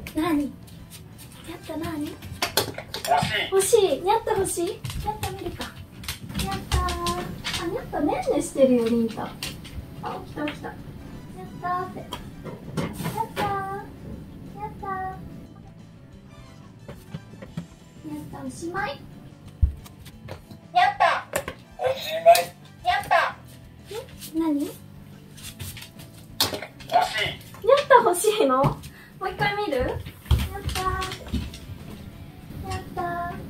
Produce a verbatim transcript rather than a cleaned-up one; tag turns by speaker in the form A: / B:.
A: なに？にゃったなに？
B: 欲しい。
A: 欲しい。にゃった欲しい？にゃった見るか。にゃったー。あ、にゃったねんねしてるよ、りんと。あ、起きた起きた。にゃったーって。にゃったー。にゃったー。にゃったおしまい。
B: にゃった。おしまい。にゃった。
A: ん？なに？
B: 欲しい。
A: にゃった欲しいの？もう一回見る？にゃったー。にゃったー。